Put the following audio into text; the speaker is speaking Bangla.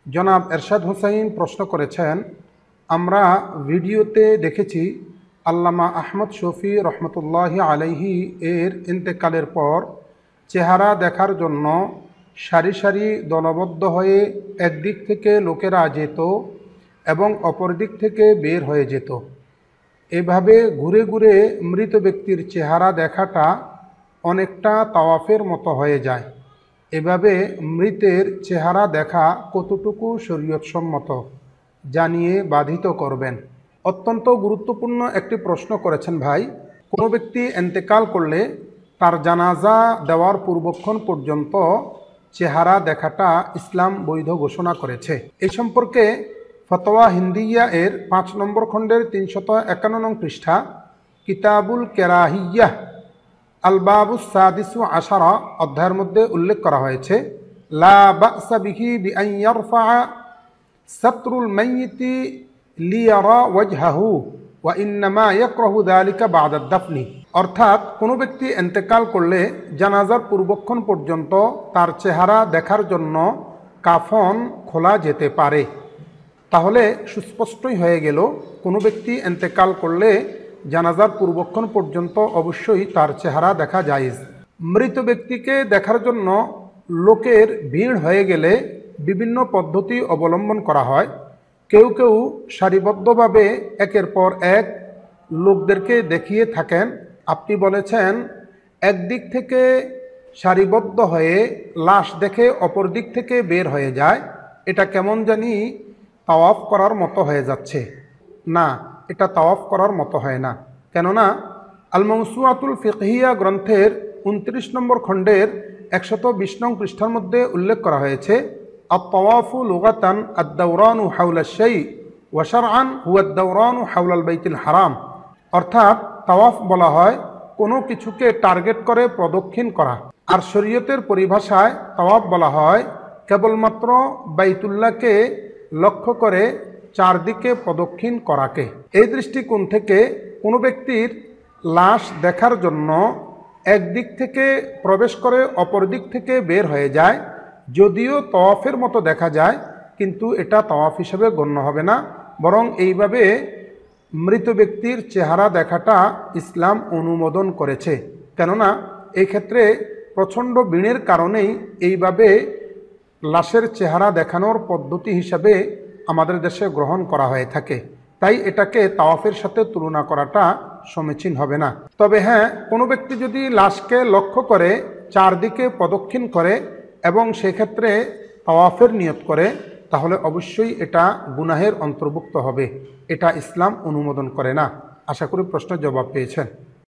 জনাব এরশাদ হুসাইন প্রশ্ন করেছেন, আমরা ভিডিওতে দেখেছি আল্লামা আহমদ শফি রহমতুল্লাহি আলাইহি এর ইন্তেকালের পর চেহারা দেখার জন্য সারি সারি দলবদ্ধ হয়ে একদিক থেকে লোকেরা যেত এবং অপর দিক থেকে বের হয়ে যেত। এভাবে ঘুরে ঘুরে মৃত ব্যক্তির চেহারা দেখাটা অনেকটা তাওয়াফের মতো হয়ে যায়। এভাবে মৃতের চেহারা দেখা কতটুকু শরীয়তসম্মত জানিয়ে বাধিত করবেন। অত্যন্ত গুরুত্বপূর্ণ একটি প্রশ্ন করেছেন ভাই। কোনো ব্যক্তি ইন্তেকাল করলে তার জানাজা দেওয়ার পূর্বক্ষণ পর্যন্ত চেহারা দেখাটা ইসলাম বৈধ ঘোষণা করেছে। এই সম্পর্কে ফতোয়া হিন্দিয়া এর 5 নম্বর খণ্ডের 351 নং পৃষ্ঠা কিতাবুল কেরাহিয়াহ আলবাবুস সাদিসু আশারা অধ্যায়ের মধ্যে উল্লেখ করা হয়েছে, লা বা'সা বিহি বিআন ইয়ারফা সাতরুল মাইয়িতি লিয়ারা ওয়াজহাহু ওয়া ইন্নামা ইয়াকরাহু যালিকা বা'দা দাফনি। অর্থাৎ কোনো ব্যক্তি ইন্তেকাল করলে জানাজার পূর্বক্ষণ পর্যন্ত তার চেহারা দেখার জন্য কাফন খোলা যেতে পারে। তাহলে সুস্পষ্টই হয়ে গেল, কোনো ব্যক্তি ইন্তেকাল করলে জানাজার পূর্বক্ষণ পর্যন্ত অবশ্যই তার চেহারা দেখা জায়েজ। মৃত ব্যক্তিকে দেখার জন্য লোকের ভিড় হয়ে গেলে বিভিন্ন পদ্ধতি অবলম্বন করা হয়। কেউ কেউ সারিবদ্ধভাবে একের পর এক লোকদেরকে দেখিয়ে থাকেন। আপনি বলেছেন একদিক থেকে সারিবদ্ধ হয়ে লাশ দেখে অপর দিক থেকে বের হয়ে যায়, এটা কেমন জানি তাওয়াফ করার মতো হয়ে যাচ্ছে। না, এটা তাওয়াফ করার মতো হয় না। কেননা আল মওসুআতুল ফিকহিয়া গ্রন্থের 29 নম্বর খণ্ডের 120 নং পৃষ্ঠার মধ্যে উল্লেখ করা হয়েছে, আত-তাওয়াফু লুগাতান আদ-দাওরানু হাওলা শাই ওয়া শারআন হুয়া আদ-দাওরানু হাওলাল বাইতুল হারাম। অর্থাৎ তাওয়াফ বলা হয় কোনো কিছুকে টার্গেট করে প্রদক্ষিণ করা, আর শরীয়তের পরিভাষায় তাওয়াফ বলা হয় কেবলমাত্র বাইতুল্লাহকে লক্ষ্য করে চারদিকে প্রদক্ষিণ করাকে। এই দৃষ্টিকোণ থেকে কোনো ব্যক্তির লাশ দেখার জন্য একদিক থেকে প্রবেশ করে অপর দিক থেকে বের হয়ে যায়, যদিও তাওয়াফের মতো দেখা যায়, কিন্তু এটা তাওয়াফ হিসেবে গণ্য হবে না। বরং এইভাবে মৃত ব্যক্তির চেহারা দেখাটা ইসলাম অনুমোদন করেছে। কেননা এই ক্ষেত্রে প্রচণ্ড ভিড়ের কারণেই এইভাবে লাশের চেহারা দেখানোর পদ্ধতি হিসাবে আমাদের দেশে গ্রহণ করা হয়ে থাকে। তাই এটাকে তাওয়াফের সাথে তুলনা করাটা সমীচীন হবে না। তবে হ্যাঁ, কোনো ব্যক্তি যদি লাশকে লক্ষ্য করে চারদিকে প্রদক্ষিণ করে এবং সেক্ষেত্রে তাওয়াফের নিয়ত করে, তাহলে অবশ্যই এটা গুনাহের অন্তর্ভুক্ত হবে। এটা ইসলাম অনুমোদন করে না। আশা করি প্রশ্নের জবাব পেয়েছেন।